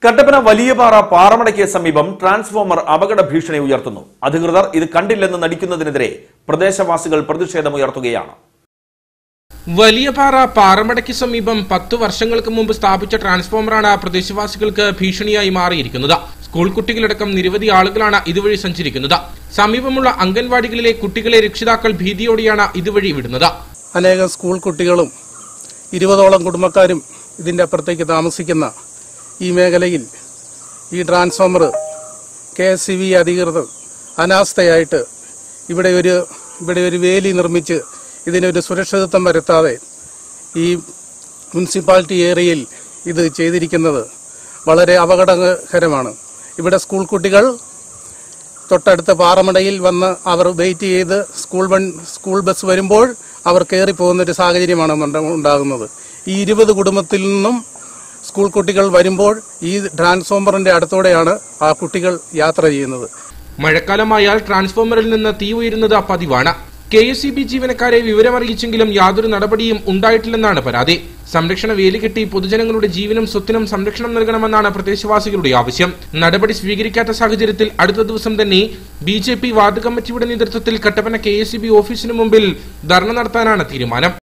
കട്ടപ്പന വലിയപാറ പാറമടയ്ക്ക് സമീപം ട്രാൻസ്ഫോമർ അപകട ഭീഷണി ഉയർത്തുന്നു. അധികൃതർ ഇത് കണ്ടില്ലെന്ന് നടിക്കുന്നതിനെതിരെ പ്രദേശവാസികൾ പ്രതിഷേധമുയർത്തുകയാണ്. വലിയപാറ പാറമടയ്ക്ക് സമീപം 10 വർഷങ്ങൾക്ക് മുമ്പ് സ്ഥാപിച്ച ട്രാൻസ്ഫോമറാണ് പ്രദേശവാസികൾക്ക് ഭീഷണിയായി മാറിയിരിക്കുന്നത്. സ്കൂൾ കുട്ടികളടക്കം നിരവധി ആളുകളാണ് ഇതുവഴി സഞ്ചരിക്കുന്നത്. സമീപമുള്ള അംഗൻവാടികളിലെ കുട്ടികളെ രക്ഷിതാക്കൾ ഭീതിയോടെയാണ് ഇതുവഴി വിടുന്നത്. അനേകം സ്കൂൾ കുട്ടികളും 20ഓളം കുടുംബക്കാരും ഇതിന്റെ അപ്പുറത്തേക്ക് താമസിക്കുന്ന ഈ മേഖലയിൽ ഈ ട്രാൻസ്ഫോമർ KSCB അധികൃതർ അനാസ്ഥയായിട്ട് ഇവിടെ ഒരു വേലി നിർമ്മിച്ച് ഇതിനൊരു സുരക്ഷിതത്വം വരുത്താതെ ഈ മുനിസിപ്പാലിറ്റി ഏരിയയിൽ ഇത് ചെയ്തിരിക്കുന്നത് വളരെ അപകടകരമാണ്. ഇവിടെ സ്കൂൾ കുട്ടികൾ തൊട്ടടുത്ത പാറമടയിൽ വന്ന് അവർ വെയിറ്റ് ചെയ്ത് സ്കൂൾ ബസ് വരുമ്പോൾ അവർ കയറിപ്പോകുന്ന ഒരു സാഹചര്യമാണ് ഉണ്ടാകുന്നത്. ഈ 20 കുടുംബത്തിൽ നിന്നും സ്കൂൾ കുട്ടികൾ വരുമ്പോൾ ഈ ട്രാൻസ്ഫോമറിന്റെ അടുത്തോടെയാണ് ആ കുട്ടികൾ യാത്ര ചെയ്യുന്നത്. മഴക്കാലമായാൽ ട്രാൻസ്ഫോമറിൽ നിന്ന് തീ ഉയരുന്നത് പതിവാണ്. KSCB ജീവനക്കാരെ വിവരമറിയിച്ചെങ്കിലും യാതൊരു നടപടിയും ഉണ്ടായിട്ടില്ലെന്നാണ് പരാതി. സംരക്ഷണ വേലി കെട്ടി പൊതുജനങ്ങളുടെ ജീവനും സ്വത്തിനും സംരക്ഷണം നൽകണമെന്നാണ് പ്രദേശവാസികളുടെ ആവശ്യം. നടപടി സ്വീകരിക്കാത്ത സാഹചര്യത്തിൽ അടുത്ത ദിവസം തന്നെ BJP വാർഡ് കമ്മിറ്റിയുടെ നേതൃത്വത്തിൽ കട്ടപ്പന KSCB ഓഫീസിന് മുമ്പിൽ ധർണ നടത്താനാണ് തീരുമാനം.